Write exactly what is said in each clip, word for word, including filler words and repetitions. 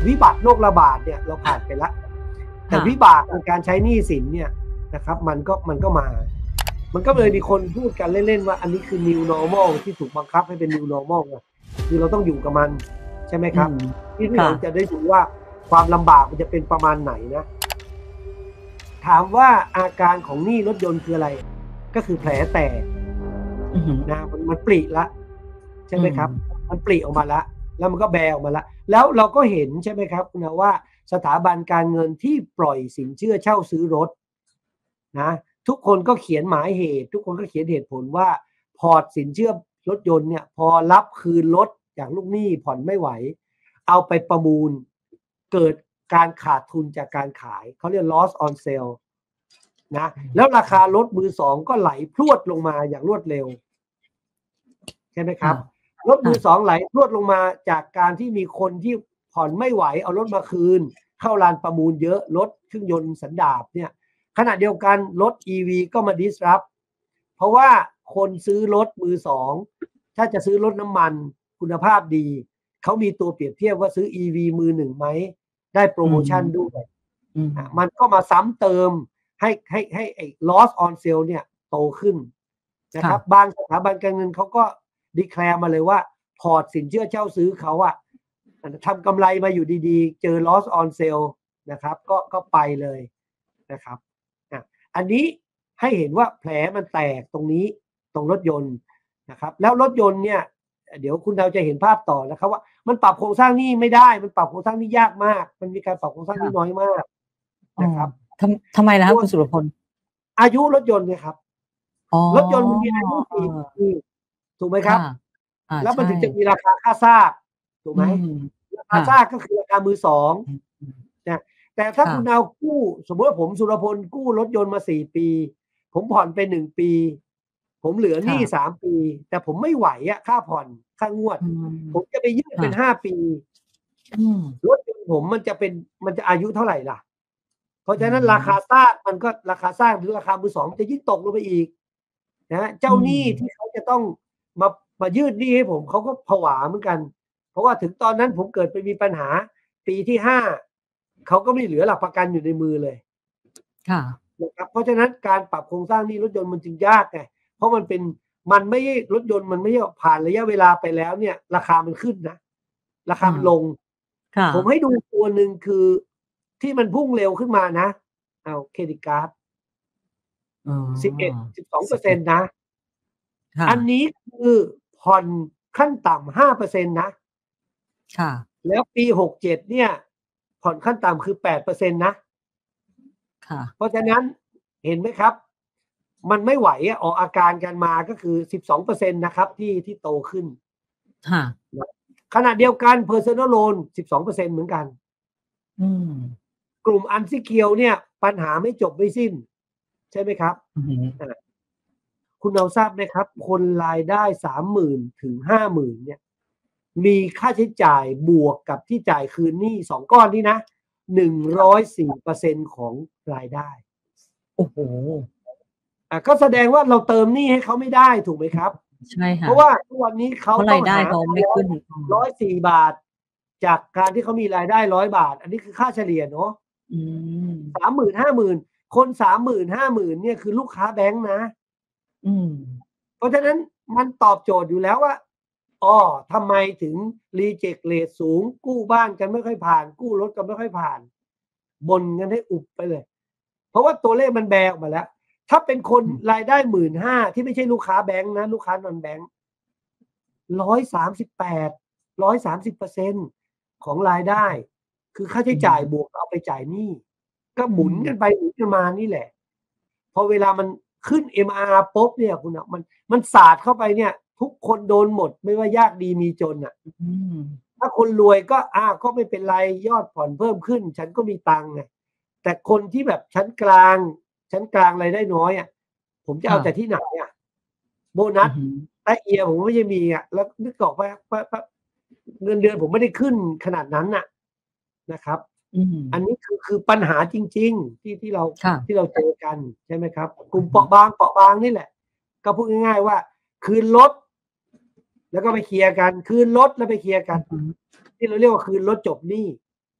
วิบัติโรคระบาดเนี่ยเราผ่านไปแล้วแต่วิบากในการใช้หนี้สินเนี่ยนะครับมันก็มันก็มามันก็เลยมีคนพูดกันเล่นๆว่าอันนี้คือ new normal ที่ถูกบังคับให้เป็น new normal ไงคือเราต้องอยู่กับมันใช่ไหมครับที่เราจะได้ดูว่าความลำบากมันจะเป็นประมาณไหนนะถามว่าอาการของหนี้รถยนต์คืออะไรก็คือแผลแตกนะมันมันปริละใช่ไหมครับมันปริออกมาละแล้วมันก็แบออกมาละแล้วเราก็เห็นใช่ไหมครับนะว่าสถาบันการเงินที่ปล่อยสินเชื่อเช่าซื้อรถนะทุกคนก็เขียนหมายเหตุทุกคนก็เขียนเหตุผลว่าพอร์ตสินเชื่อรถยนต์เนี่ยพอรับคืนรถจากลูกหนี้ผ่อนไม่ไหวเอาไปประมูลเกิดการขาดทุนจากการขายเขาเรียก loss on sale นะแล้วราคารถมือสองก็ไหลพรวดลงมาอย่างรวดเร็วใช่ไหมครับรถมือสองไหลพรวดลงมาจากการที่มีคนที่ผ่อนไม่ไหวเอารถมาคืนเข้าลานประมูลเยอะรถเครื่องยนต์สันดาปเนี่ยขณะเดียวกันรถ อี วี ก็มา disrupt เพราะว่าคนซื้อรถมือสองถ้าจะซื้อรถน้ำมันคุณภาพดีเขามีตัวเปรียบเทียบว่าซื้อ อี วี มือหนึ่งไหมได้โปรโมชั่นด้วยมันก็มาซ้ำเติมให้ให้ให้ไอ้ loss on sale เนี่ยโตขึ้นนะครับบางสถาบันการเงินเขาก็ดีแคลร์มาเลยว่าพอร์ตสินเชื่อเช่าซื้อเขาอะทำกำไรมาอยู่ดีๆเจอ loss on sale นะครับก็ก็ไปเลยนะครับอันนี้ให้เห็นว่าแผลมันแตกตรงนี้ตรงรถยนต์นะครับแล้วรถยนต์เนี่ยเดี๋ยวคุณดาวจะเห็นภาพต่อนะครับว่ามันปรับโครงสร้างหนี้ไม่ได้มันปรับโครงสร้างหนี้ยากมากมันมีการปรับโครงสร้างหนี้น้อยมากนะครับทำทำไมล่ะครับคุณสุรพลอายุรถยนต์เนี่ยครับรถยนต์มันมีอายุสี่ปีถูกไหมครับแล้วมันถึงจะมีราคาค่าซากถูกไหมราคาซากก็คือราคามือสองนะแต่ถ้าคุณเอากู้สมมติว่าผมสุรพลกู้รถยนต์มาสี่ปีผมผ่อนไปหนึ่งปีผมเหลือหนี้สามปีแต่ผมไม่ไหวอะค่าผ่อนค่างวดผมจะไปยืดเป็นห้าปีรถยนต์ผมมันจะเป็นมันจะอายุเท่าไหร่ล่ะเพราะฉะนั้นราคาซากมันก็ราคาซากหรือราคามือสองจะยิ่งตกลงไปอีกนะเจ้าหนี้ที่เขาจะต้องมามายืดหนี้ให้ผมเขาก็ผวาเหมือนกันเพราะว่าถึงตอนนั้นผมเกิดไปมีปัญหาปีที่ห้าเขาก็ไม่เหลือหลักประกันอยู่ในมือเลยค่ะนะครับเพราะฉะนั้นการปรับโครงสร้างหนี้รถยนต์มันจึงยากไงเพราะมันเป็นมันไม่ใช่รถยนต์มันไม่ใช่ผ่านระยะเวลาไปแล้วเนี่ยราคามันขึ้นนะราคามันลงผมให้ดูตัวหนึ่งคือที่มันพุ่งเร็วขึ้นมานะเอาเครดิตการ์ดสิบเอ็ดสิบสองเปอร์เซ็นต์นะอันนี้คือผ่อนขั้นต่ำห้าเปอร์เซ็นต์นะค่ะแล้วปีหกเจ็ดเนี่ยผ่อนขั้นต่ำคือแปดเปอร์เซ็นต์นะค่ะเพราะฉะนั้นเห็นไหมครับมันไม่ไหวอ่ะออกอาการกันมาก็คือ สิบสองเปอร์เซ็นต์ นะครับที่ที่โตขึ้นค่ะขณะเดียวกัน personal loan สิบสองเปอร์เซ็นต์ เหมือนกันอืมกลุ่ม unsecured เนี่ยปัญหาไม่จบไม่สิ้นใช่ไหมครับคุณเอาทราบไหมครับคนรายได้ สามหมื่น ถึง ห้าหมื่น เนี่ยมีค่าใช้จ่ายบวกกับที่จ่ายคืนหนี้สองก้อนนี้นะ หนึ่งร้อยสี่เปอร์เซ็นต์ ของรายได้โอ้โหอ่ะก็แสดงว่าเราเติมหนี้ให้เขาไม่ได้ถูกไหมครับใช่ค่ะเพราะว่าทุกวันนี้เขาต้องหาไม่ขึ้นร้อยสี่บาทจากการที่เขามีรายได้ร้อยบาทอันนี้คือค่าเฉลี่ยเนาะสามหมื่นห้าหมื่นคนสามหมื่นห้าหมื่นเนี่ยคือลูกค้าแบงค์นะอืมเพราะฉะนั้นมันตอบโจทย์อยู่แล้วว่าอ๋อทำไมถึงรีเจ็คเรทสูงกู้บ้านกันไม่ค่อยผ่านกู้รถกันไม่ค่อยผ่านบ่นกันให้อุบไปเลยเพราะว่าตัวเลขมันแบกมาแล้วถ้าเป็นคนรายได้หมื่นห้าที่ไม่ใช่ลูกค้าแบงค์นะลูกค้านอนแบงค์ร้อยสามสิบแปดร้อยสามสิบเปอร์เซ็นต์ของรายได้คือค่าใช้จ่ายบวกเอาไปจ่ายหนี้ก็หมุนกันไปหมุนกันมานี่แหละพอเวลามันขึ้น เอ็ม อาร์ ปุ๊บเนี่ยคุณอ่ะมันมันสาดเข้าไปเนี่ยทุกคนโดนหมดไม่ว่ายากดีมีจนอ่ะถ้าคนรวยก็อ่าก็ไม่เป็นไรยอดผ่อนเพิ่มขึ้นฉันก็มีตังค์ไงแต่คนที่แบบชั้นกลางชั้นกลางรายได้น้อยอ่ะผมจะเอาแต่ที่ไหนอ่ะโบนัสแต่เอียผมไม่จะมีอ่ะแล้วนึกออกว่าเงินเดือนผมไม่ได้ขึ้นขนาดนั้นน่ะนะครับอันนี้คือคือปัญหาจริงๆที่ที่เราที่เราเจอกันใช่ไหมครับกลุ่มเปราะบางเปราะบางนี่แหละก็พูดง่ายๆว่าคืนรถแล้วก็ไปเคลียร์กันคืนรถแล้วไปเคลียร์กันที่เราเรียกว่าคืนรถจบหนี้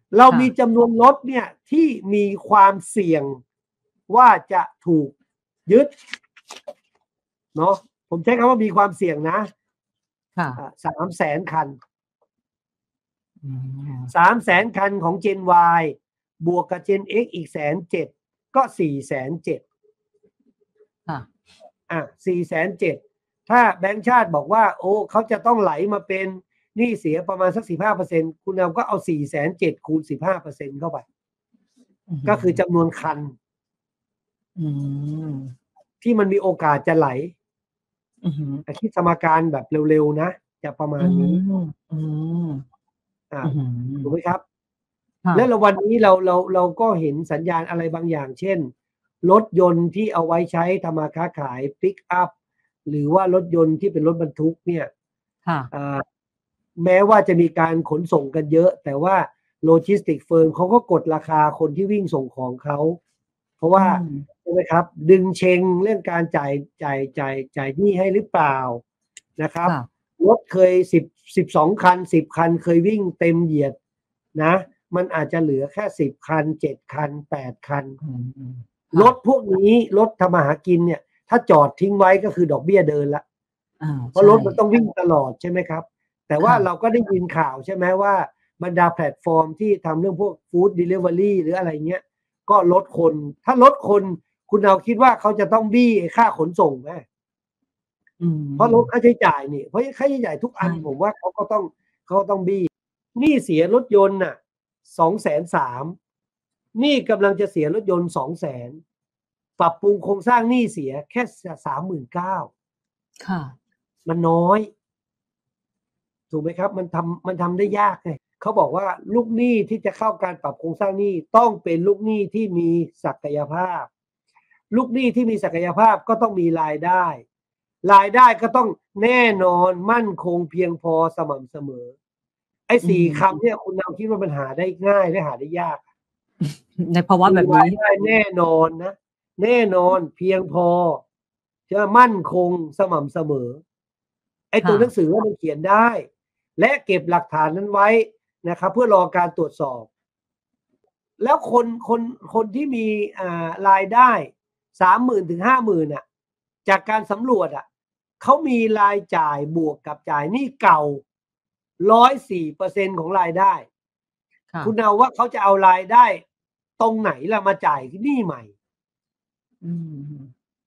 เราค่ะมีจำนวนรถเนี่ยที่มีความเสี่ยงว่าจะถูกยึดเนาะผมใช้คำว่ามีความเสี่ยงนะค่ะอ่าสามแสนคันอืมสามแสนคันของ Gen Y บวกกับ Gen X อีกแสนเจ็ดก็สี่แสนเจ็ดค่ะอ่ะสี่แสนเจ็ดถ้าแบงก์ชาติบอกว่าโอ้เขาจะต้องไหลมาเป็นหนี้เสียประมาณสักสิบห้าเปอร์เซ็นต์คุณเอาก็เอาสี่แสนเจ็ดคูณสิบห้าเปอร์เซ็นต์เข้าไป ก็คือจำนวนคันอืมที่มันมีโอกาสจะไหลอือหือแต่คิดสมการแบบเร็วๆนะ จะประมาณนี้อืมอืมอ่าอื้อหือถูกไหมครับค่ะและวันนี้เราเราเราก็เห็นสัญญาณอะไรบางอย่าง เช่น รถยนต์ที่เอาไว้ใช้ทำมาค้าขายปิกอัพหรือว่ารถยนต์ที่เป็นรถบรรทุกเนี่ยค่ะอ่าแม้ว่าจะมีการขนส่งกันเยอะ แต่ว่าโลจิสติกเฟิร์มเขาก็กดราคาคนที่วิ่งส่งของเขา เพราะว่าอืมใช่ไหมครับ ดึงเชงเรื่องการจ่ายจ่ายจ่ายจ่ายหนี้ให้หรือเปล่านะครับค่ะรถเคยสิบ สิบสองคันสิบคันเคยวิ่งเต็มเหยียดนะ มันอาจจะเหลือแค่สิบคันเจ็ดคันแปดคันอืมอืมรถพวกนี้รถทำมาหากินเนี่ย ถ้าจอดทิ้งไว้ก็คือดอกเบี้ยเดินละอ่าเพราะรถมันใช่ต้องวิ่งตลอดใช่ไหมครับ แต่ว่าค่ะเราก็ได้ยินข่าวใช่ไหมว่าบรรดาแพลตฟอร์มที่ทำเรื่องพวกฟู้ดเดลิเวอรี่หรืออะไรเงี้ยก็ลดคน ถ้าลดคนคุณเอาคิดว่าเขาจะต้องบี้ไอ้ค่าขนส่งไหมอืมเพราะลดค่าใช้จ่ายนี่เพราะค่าใช้จ่ายทุกอันใช่ผมว่าเขาก็ต้องเขาก็ต้องบี้หนี้เสียรถยนต์น่ะสองแสนสามหนี้กำลังจะเสียรถยนต์สองแสนปรับปรุงโครงสร้างหนี้เสียแค่สามหมื่นเก้าค่ะมันน้อย ถูกไหมครับ มันทำมันทำได้ยากไงเขาบอกว่าลูกหนี้ที่จะเข้าการปรับโครงสร้างหนี้ต้องเป็นลูกหนี้ที่มีศักยภาพ ลูกหนี้ที่มีศักยภาพก็ต้องมีรายได้ รายได้ก็ต้องแน่นอนมั่นคงเพียงพอสม่ำเสมอ ไอ้สี่อืมคำเนี่ยคุณเอาคิดว่ามันหาได้ง่ายหรือหาได้ยากในภาวะแบบมีรานี้ยได้แน่นอนนะ แน่นอนเพียงพอจะมั่นคงสม่ำเสมอ ไอ้ตัวค่ะหนังสือมันเขียนได้ และเก็บหลักฐานนั้นไว้นะครับเพื่อรอการตรวจสอบ แล้วคนคนคนที่มีอ่ารายได้ สามหมื่น ถึง ห้าหมื่น น่ะจากการสำรวจอ่ะเขามีรายจ่ายบวกกับจ่ายหนี้เก่า หนึ่งร้อยสี่เปอร์เซ็นต์ ของรายได้ค่ะคุณเอาว่าเขาจะเอารายได้ตรงไหนล่ะมาจ่ายหนี้ใหม่อืม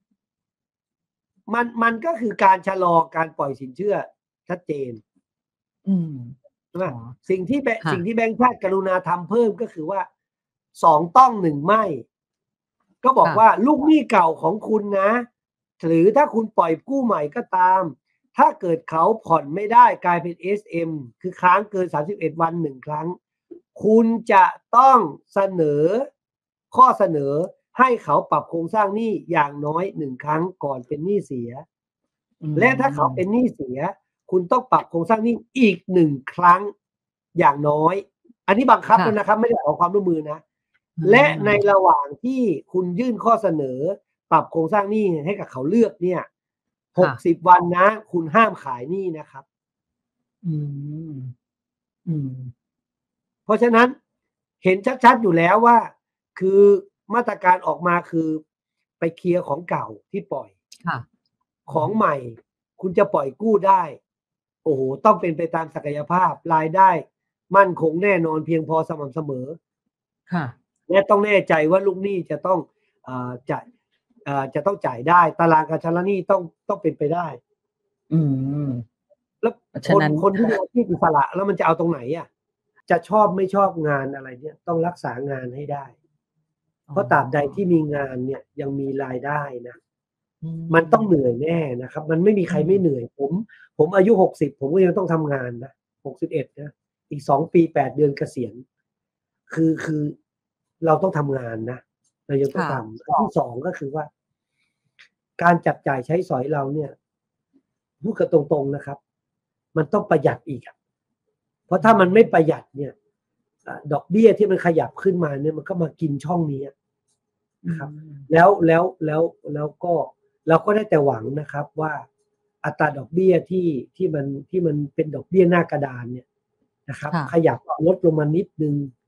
มันมันก็คือการชะลอการปล่อยสินเชื่อชัดเจนอืมใช่ไหมอ๋อสิ่งที่แบค่ะสิ่งที่แบงก์ชาติกรุณาทำเพิ่มก็คือว่าสองต้องหนึ่งไม่ ก็บอกค่ะว่าลูกหนี้เก่าของคุณนะ หรือถ้าคุณปล่อยกู้ใหม่ก็ตาม ถ้าเกิดเขาผ่อนไม่ได้กลายเป็น เอส เอ็ม คือค้างเกินสามสิบเอ็ดวันหนึ่งครั้ง คุณจะต้องเสนอข้อเสนอให้เขาปรับโครงสร้างหนี้อย่างน้อยหนึ่งครั้งก่อนเป็นหนี้เสียอืมและถ้าเขาเป็นหนี้เสีย คุณต้องปรับโครงสร้างหนี้อีกหนึ่งครั้งอย่างน้อย อันนี้บังคับค่ะแล้วนะครับ ไม่ได้ขอความร่วมมือนะอืมและในระหว่างที่คุณยื่นข้อเสนอ ปรับโครงสร้างหนี้ให้กับเขาเลือกเนี่ยหค่ะกสิบ วันนะ คุณห้ามขายหนี้นะครับอืม อืมเพราะฉะนั้นเห็นชัดๆอยู่แล้วว่า คือมาตรการออกมาคือไปเคลียร์ของเก่าที่ปล่อยค่ะของใหม่ คุณจะปล่อยกู้ได้ โอ้โห ต้องเป็นไปตามศักยภาพ รายได้ มั่นคงแน่นอนเพียงพอสม่ำเสมอค่ะและต้องแน่ใจว่าลูกหนี้จะต้องเอ่อจ่ายเอ่อจะต้องจ่ายได้ ตารางการชำระหนี้ต้องต้องเป็นไปได้อืมแล้วเพราะคฉะนนั้นคนที่มีอาชีพอิสระแล้วมันจะเอาตรงไหนอ่ะ จะชอบไม่ชอบงานอะไรเนี่ยต้องรักษางานให้ได้ เพราะตราบใดที่มีงานเนี่ยยังมีรายได้นะอืมมันต้องเหนื่อยแน่นะครับ มันไม่มีใครอืมไม่เหนื่อย ผม ผมอายุหกสิบผมก็ยังต้องทำงานนะ หกสิบเอ็ด นะ อีกสองปีแปดเดือนเกษียณ คือ คือเราต้องทำงานนะ เรายังต้องค่ะทำอันที่สองก็คือว่า การจับจ่ายใช้สอยเราเนี่ย พูดกันตรงๆนะครับ มันต้องประหยัดอีกอะ เพราะถ้ามันไม่ประหยัดเนี่ย อ่า ดอกเบี้ยที่มันขยับขึ้นมาเนี่ย มันก็มากินช่องนี้อะอืนะครับมแล้ว แล้ว แล้ว แล้วก็เราก็ได้แต่หวังนะครับว่าอัตราดอกเบี้ยที่ ที่มัน ที่มันเป็นดอกเบี้ยหน้ากระดานเนี่ยนะครับค่ะขยับลดลงมานิดหนึ่ง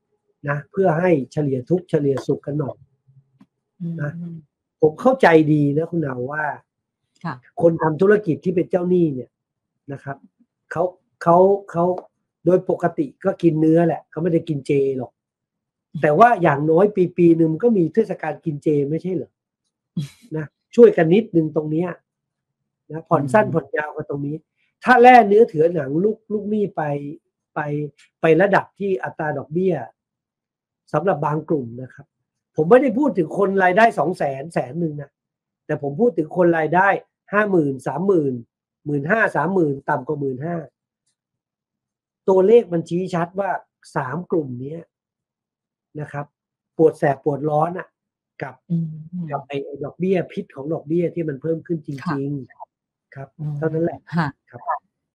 นะเพื่อให้เฉลี่ยทุกข์เฉลี่ยสุขกันหน่อยอืมนะ ผมเข้าใจดีนะคุณเนาว่าค่ะคนทำธุรกิจที่เป็นเจ้าหนี้เนี่ยนะครับเขาเขาเขาโดยปกติก็กินเนื้อแหละเขาไม่ได้กินเจหรอก แต่ว่าอย่างน้อยปีปีหนึ่งมันก็มีเทศกาลกินเจไม่ใช่เหรอ นะช่วยกันนิดนึงตรงเนี้ยนะผ่อนสั้นผ่อนยาวกันตรงนี้ ถ้าแล่เนื้อเถือหนังลูกลูกหนี้ไปไปไประดับที่อัตราดอกเบี้ยสำหรับบางกลุ่มนะครับ ผมไม่ได้พูดถึงคนรายได้สองแสนแสนหนึ่งนะแต่ผมพูดถึงคนรายได้ห้าหมื่นสามหมื่นหมื่นห้าสามหมื่นต่ำกว่าหมื่นห้าตัวเลขมันชี้ชัดว่าสามกลุ่มนี้นะครับปวดแสบปวดร้อนอ่ะกับอืมกับไอ้ดอกเบี้ยพิษของดอกเบี้ยที่มันเพิ่มขึ้นจริงๆครับอืมเท่านั้นแหละค่ะครับ